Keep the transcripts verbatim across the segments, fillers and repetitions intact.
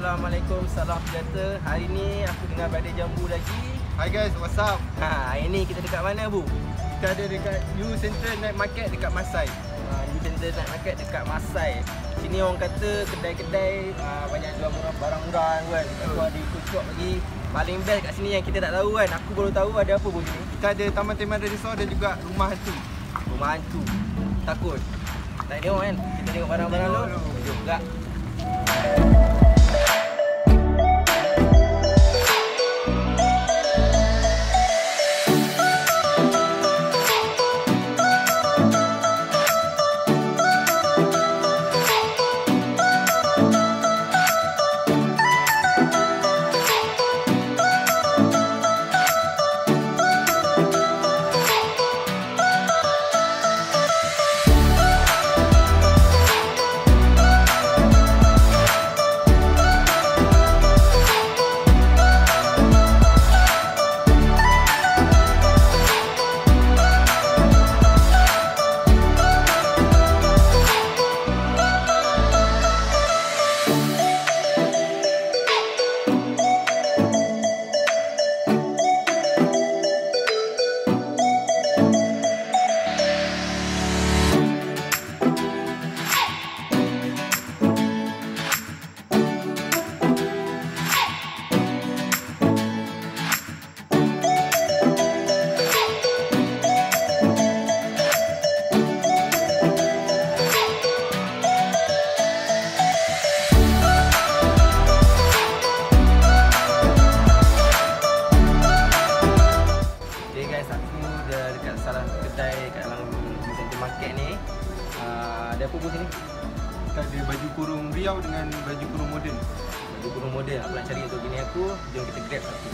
Assalamualaikum, salam sejahtera. Hari ni aku dengan Brother Jambu lagi. Hi guys, what's up? Ha, hari ni kita dekat mana, Bu? Kita ada dekat New Central Night Market dekat Masai. Ha, New Central Night Market dekat Masai. Sini orang kata kedai-kedai ha, banyak jual murah, barang murah kan. Aku ada ikut shop lagi. Paling best kat sini yang kita tak tahu kan. Aku baru tahu ada apa, Bu, sini. Kita ada Taman Tema Resort dan juga Rumah Hantu. Rumah hantu. Takut. Tak tengok kan? Kita tengok barang-barang dulu. Jom gerak. Ada apa pun sini? Kita ada baju kurung Riau dengan baju kurung moden. Baju kurung moden. Aku nak cari untuk bini aku. Jom kita grab satu.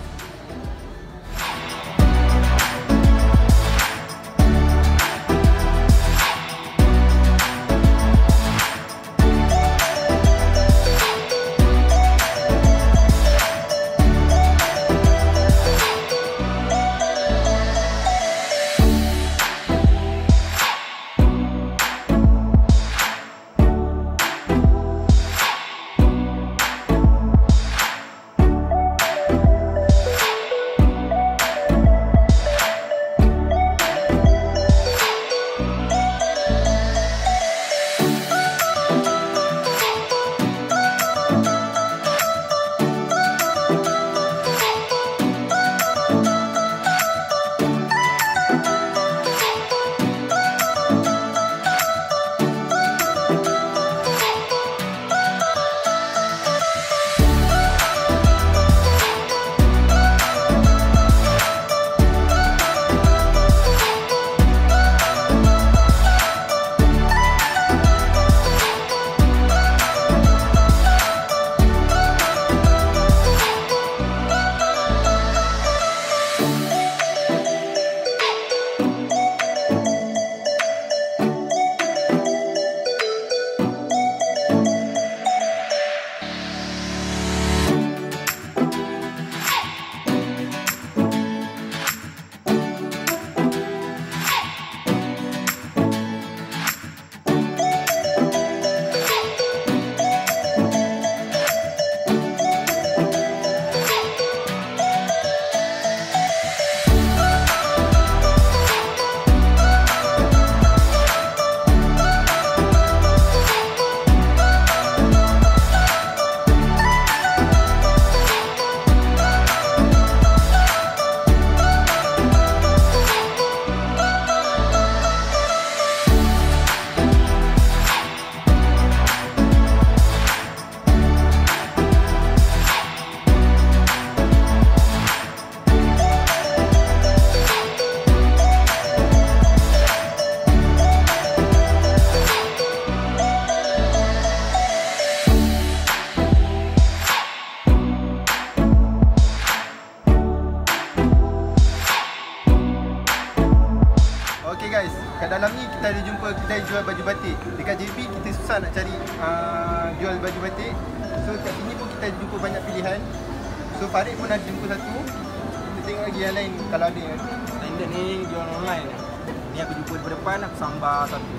Guys, kat dalam ni kita ada jumpa kedai jual baju batik. Dekat J B kita susah nak cari uh, jual baju batik. So kat sini pun kita jumpa banyak pilihan. So Farid pun ada jumpa satu. Kita tengok lagi yang lain kalau ada. Standard ni jual online. Ni aku jumpa di depan, aku sambar satu.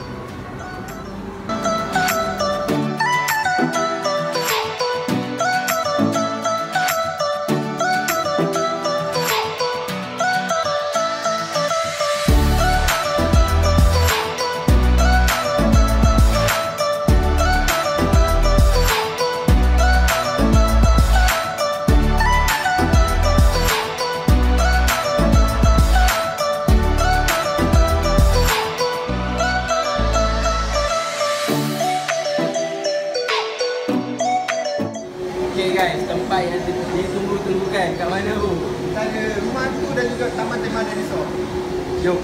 Okay guys, tempat yang ditunggu-tunggu kan kat mana tu? Kita ada rumah tu dan juga taman tema dinosaur. Jom.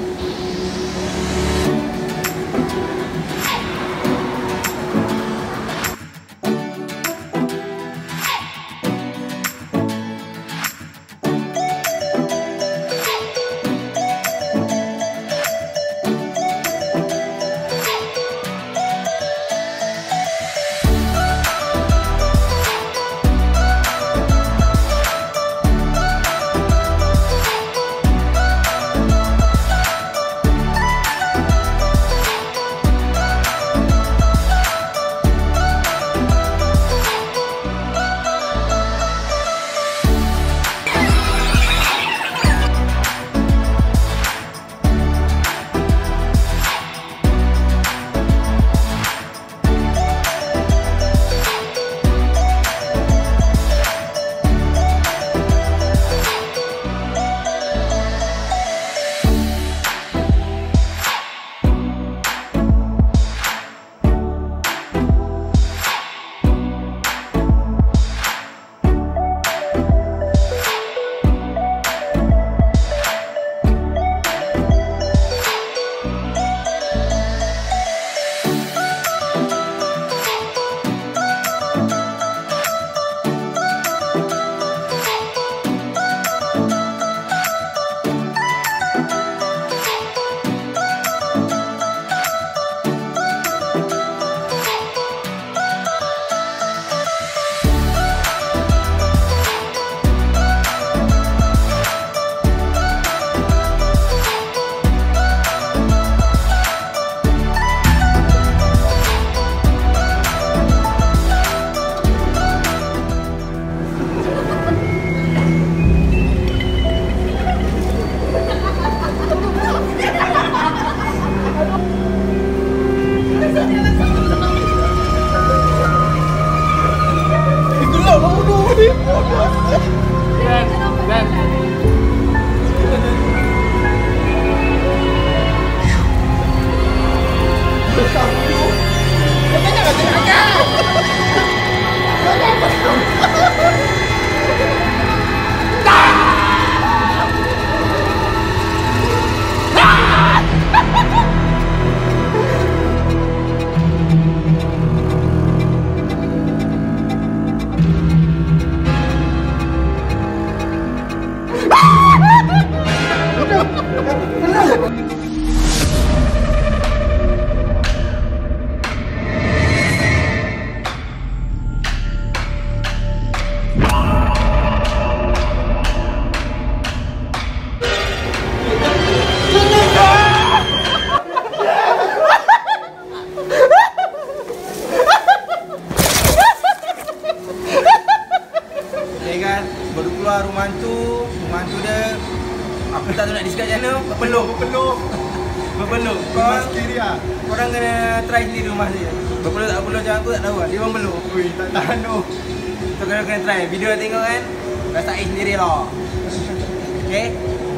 Baru keluar rumah tu, rumah tu dia apa tak tahu nak describe macam mana, berpeluh, berpeluh. Berpeluh. Korang Maskeria. Korang kena try sendiri rumah dia. Berpeluh tak berpeluh macam aku tak tahu lah. Dia memang berpeluh. Ui, tak tahan tu. So korang kena try. Video nak tengok kan, rasain sendiri lah. Okay?